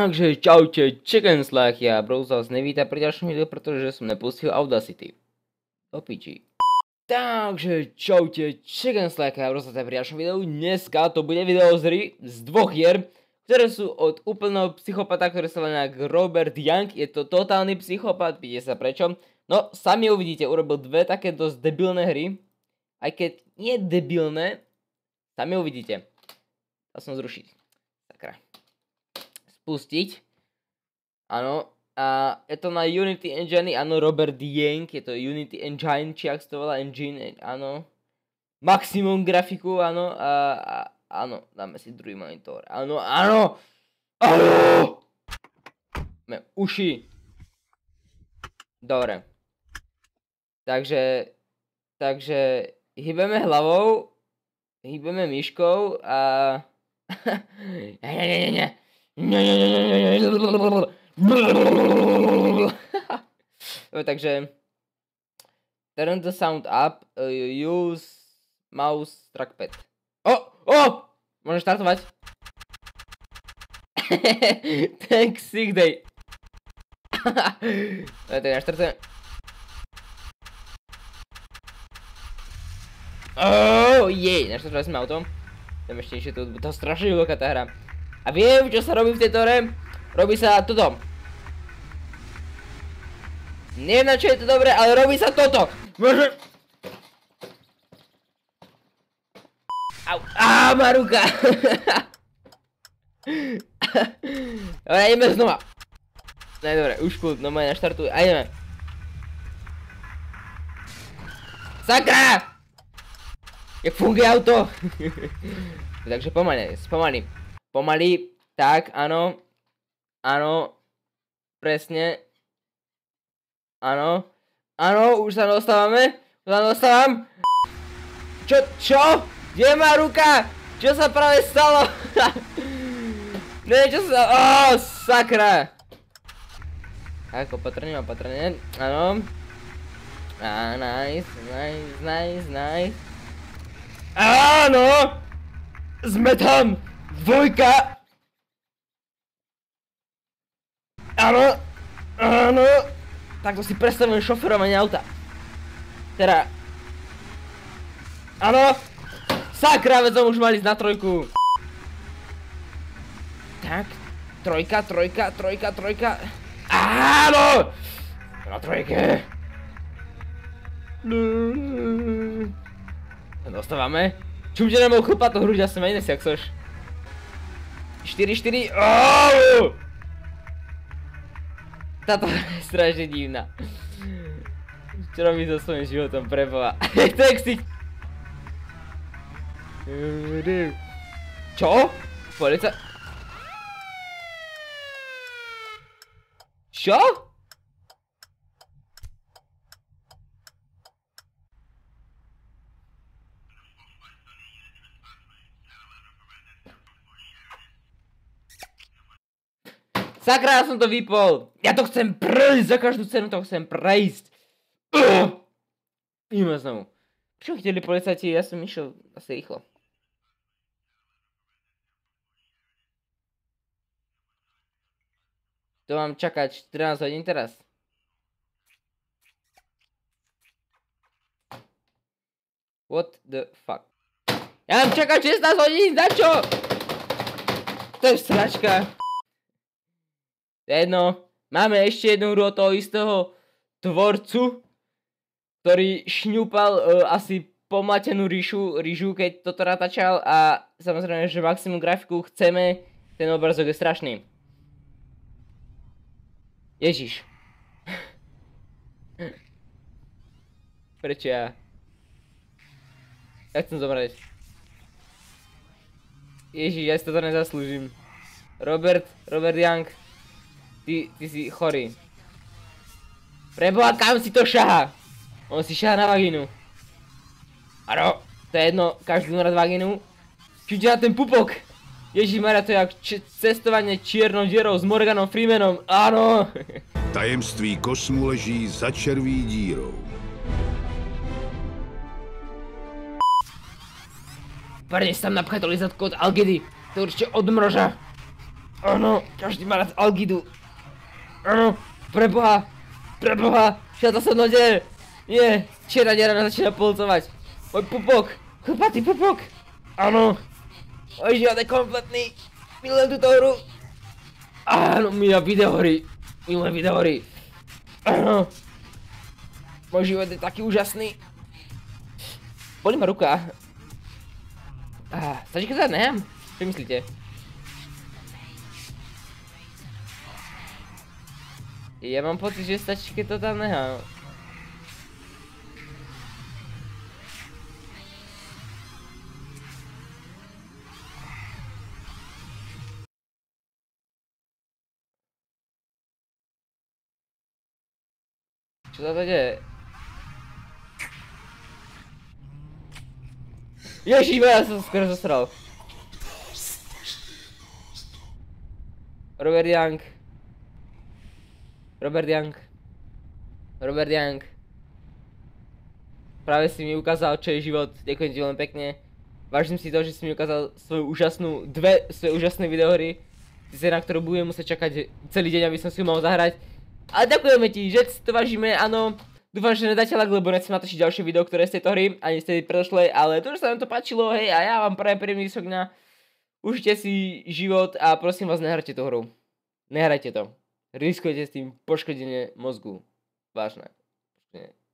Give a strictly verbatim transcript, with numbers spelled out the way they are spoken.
Takže čaute, Chicken Slack, ja Bros vás nevíta pri ďalšom videu, pretože som nepustil Audacity. Do piči. Takže čaute, Chicken Slack, ja Bros vás pri ďalšom videu. Dneska to bude video z hry, z dvoch hier, ktoré sú od úplného psychopata, ktorý sa volá Robert Young. Je to totálny psychopat, vidíte sa prečo. No, sami uvidíte, urobil dve také dosť debilné hry. Aj keď nie debilné, sami uvidíte. Dal som zrušiť. Sakra. Spustiť. Áno. A je to na Unity Engine, áno, Robert Young, je to Unity Engine, či ak to volá Engine, áno. Maximum grafiku, áno. A, a áno, dáme si druhý monitor. Áno, áno. Áno. Máme uši. Dobre. Takže, takže hýbeme hlavou, hýbeme myškou a... Nie, nie, nie, nie. Takže turn the sound up, uh, use mouse trackpad. O, o, môžem štartovať. Tak sick day. Tak ja štartujem. Oh, jej, naštartovali sme auto. Tam ešte ešte to, to strašne veľká tá hra. A viem, čo sa robí v tejto hre? Robí sa toto. Neviem, na čo je to dobré, ale robí sa toto. Môžem... Au, á, má ruka. Dobre, ideme znova. Ne, dobre, už kľud, no moje naštartuj, a ideme. Sakra! Jak funguje auto? Takže pomaly, spomaly. Pomaly, tak, áno. Áno. Presne. Áno. Áno, už sa dostávame. Už sa dostávam. Čo, čo? Kde je má ruka? Čo sa práve stalo? Neviem, čo sa... Ó, sakra. Tak, opatrne, opatrne. Áno. Á, nice, nice, nice, nice. Áno! Sme tam! Dvojka! Áno! Áno! Takto si predstavujem šoferovanie auta. Teda... Áno! Sakra, veď som už mal ísť na trojku. Tak. Trojka, trojka, trojka, trojka. Áno! Na trojke. Dostávame. Čum, že nemohol chlpať to hruď, ja som aj iné si, ak soš. štyri štyri. Oooo! Táto je strašne divná. Čo robí so svojím životom, preboha. Texty. Čo? Polica... Čo? Sakra, ja som to vypol. Ja to chcem prejsť, za každú cenu to chcem prejsť. Uh! Ideme znovu. Čo chytili policajti? Ja som išiel asi rýchlo. To mám čakať štrnásť hodín teraz. What the fuck? Ja mám čakať šestnásť hodín, za čo? To je sračka. Jedno, máme ešte jednu hru od toho istého tvorcu, ktorý šňupal uh, asi pomlatenú ríšu, rížu, keď toto natáčal, a samozrejme, že maximum grafiku chceme, ten obrazok je strašný. Ježiš. Prečo ja? Ja chcem zomrieť. Ježiš, ja si toto nezaslúžim. Robert, Robert Young. Ty, ty si chorý. Preboha, kam si to šaha? On si šaha na vagínu. Áno, to je jedno, každý má rád vagínu. Čiže na ten pupok. Ježišmarja, to je jak cestovanie čiernou dierou s Morganom Freemanom, áno. Tajemství kosmu leží za červí dírou. Parne si tam napchaj to lizatko od Algedy, to určite odmroža. Áno, každý má rád Algidu. Áno, preboha, preboha, čo to sa mnou deje? Nie, čierna diera nás začína polcovať. Môj pupok, chlpatý pupok. Áno, môj život je kompletný. Milujem túto hru. Áno, milujem videohry. Milujem videohry. Áno. Môj život je taký úžasný. Bolí ma ruka. Ah, stačí, keď sa nehám? Čo myslíte? Ja mám pocit, že stačí, keď to tam nehám. Čo sa to deje? Ježiš, ja som skoro zasral. Robert Young. Robert Young. Robert Young. Práve si mi ukázal, čo je život. Ďakujem ti veľmi pekne. Vážim si to, že si mi ukázal svoju úžasnú, dve svoje úžasné videohry. Sice na ktorú budem musieť čakať celý deň, aby som si ju mohol zahrať. Ale ďakujeme ti, že si to vážime, áno. Dúfam, že nedáte like, lebo nechcem natočiť ďalšie video, ktoré z tejto hry, ani z tej predošlej, ale to, že sa vám to páčilo, hej, a ja vám prajem príjemný výsok na... Užite si život a prosím vás, nehrajte tú hru. Nehrajte to. Riskujete s tým poškodenie mozgu. Vážne. Poškodenie.